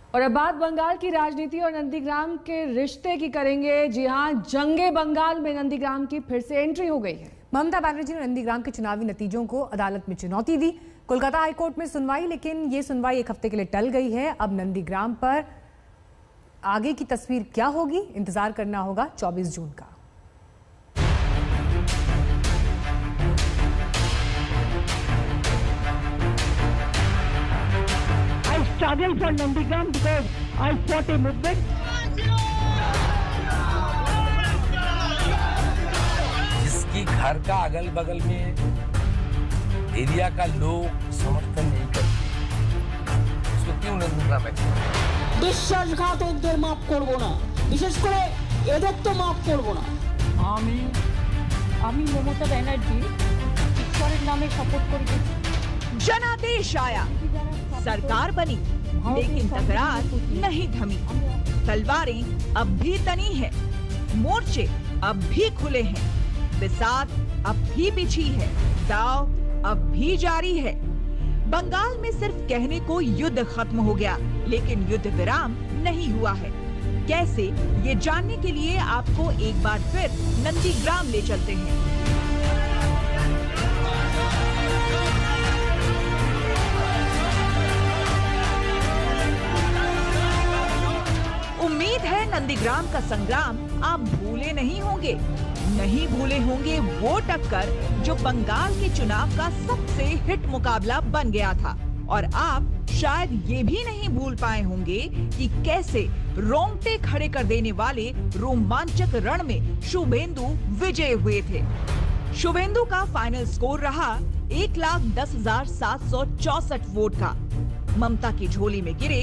और अब बात बंगाल की राजनीति और नंदीग्राम के रिश्ते की करेंगे। जी हां, जंगे बंगाल में नंदीग्राम की फिर से एंट्री हो गई है। ममता बनर्जी ने नंदीग्राम के चुनावी नतीजों को अदालत में चुनौती दी। कोलकाता हाईकोर्ट में सुनवाई, लेकिन ये सुनवाई एक हफ्ते के लिए टल गई है। अब नंदीग्राम पर आगे की तस्वीर क्या होगी, इंतजार करना होगा 24 जून का। Struggle for Nandigram because I fought a movement. जिसकी घर का अगल बगल में एरिया का लोग समर्थन नहीं करते, उसको क्यों नंदीग्राम है? বিশ্বাসঘাতকদের মাফ করব না, বিশেষ করে এদের তো মাফ করব না। আমি মমতা ব্যানার্জি ঈশ্বরের নামে শপথ করেছি। जनादेश आया, सरकार बनी, लेकिन तकरार नहीं थमी। तलवारें अब भी तनी है, मोर्चे अब भी खुले हैं, बिसात अब भी बिछी है, दाव अब भी जारी है। बंगाल में सिर्फ कहने को युद्ध खत्म हो गया, लेकिन युद्ध विराम नहीं हुआ है। कैसे, ये जानने के लिए आपको एक बार फिर नंदीग्राम ले चलते हैं। उम्मीद है नंदीग्राम का संग्राम आप भूले नहीं होंगे। नहीं भूले होंगे वो टक्कर जो बंगाल के चुनाव का सबसे हिट मुकाबला बन गया था। और आप शायद ये भी नहीं भूल पाए होंगे कि कैसे रोंगटे खड़े कर देने वाले रोमांचक रण में शुभेंदु विजय हुए थे। शुभेंदु का फाइनल स्कोर रहा 1,10,764 वोट का। ममता की झोली में गिरे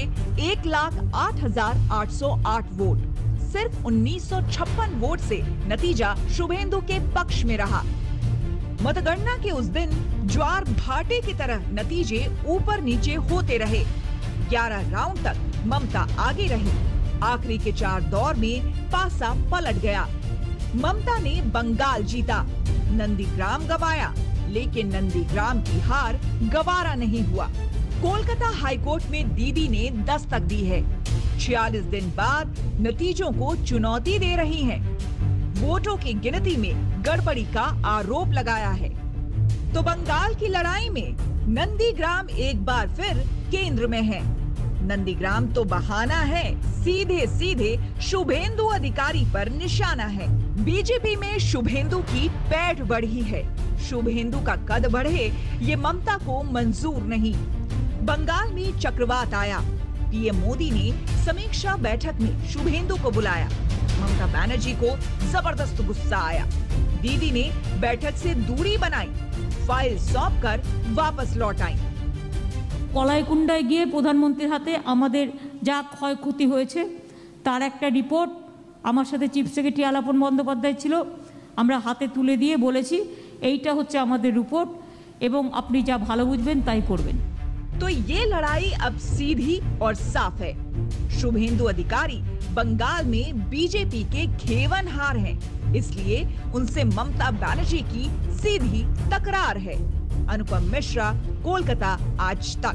1,08,808 वोट। सिर्फ 1956 वोट से नतीजा शुभेंदु के पक्ष में रहा। मतगणना के उस दिन ज्वार भाटे की तरह नतीजे ऊपर नीचे होते रहे। 11 राउंड तक ममता आगे रही। आखिरी के 4 दौर में पासा पलट गया। ममता ने बंगाल जीता, नंदीग्राम गवाया, लेकिन नंदीग्राम की हार गवारा नहीं हुआ। कोलकाता हाईकोर्ट में दीदी ने दस्तक दी है। 46 दिन बाद नतीजों को चुनौती दे रही हैं। वोटों की गिनती में गड़बड़ी का आरोप लगाया है। तो बंगाल की लड़ाई में नंदीग्राम एक बार फिर केंद्र में है। नंदीग्राम तो बहाना है, सीधे सीधे शुभेंदु अधिकारी पर निशाना है। बीजेपी में शुभेंदु की पैठ बढ़ी है। शुभेंदु का कद बढ़े ये ममता को मंजूर नहीं। बंगाल में चक्रवात आया। पीएम मोदी ने समीक्षा बैठक में शुभेंदु को बुलाया। ममता बनर्जी को जबरदस्त गुस्सा आया। दीदी ने बैठक से दूरी बनाई, फाइल सौंपकर वापस लौट आई। কলাইকুণ্ডায় গিয়ে প্রধানমন্ত্রীর হাতে আমাদের যা ক্ষয়ক্ষতি হয়েছে তার একটা রিপোর্ট আমার সাথে চিফ সেক্রেটারি আলাপন বন্দ্যোপাধ্যায় ছিল, আমরা হাতে তুলে দিয়ে বলেছি এইটা হচ্ছে আমাদের রিপোর্ট এবং আপনি যা ভালো বুঝবেন তাই করবেন। तो ये लड़ाई अब सीधी और साफ है। शुभेंदु अधिकारी बंगाल में बीजेपी के घेवनहार हैं, इसलिए उनसे ममता बनर्जी की सीधी तकरार है। अनुपम मिश्रा, कोलकाता, आज तक।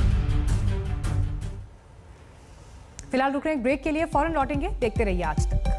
फिलहाल रुक रहे हैं ब्रेक के लिए, फौरन लौटेंगे। देखते रहिए आज तक।